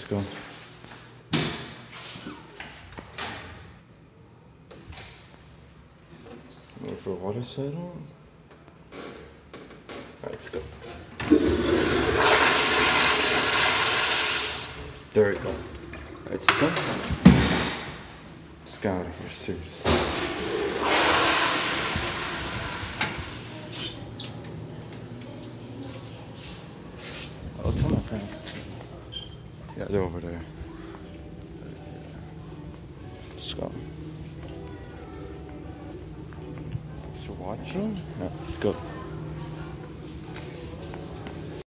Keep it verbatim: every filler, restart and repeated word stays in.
let's go. Wait for water settle. Alright, let's go. There we go. Alright, let's go. Let's get out of here, seriously. Oh, tell my friends. Yeah, they're over there. Let's go. Thanks for watching. Right, let's go.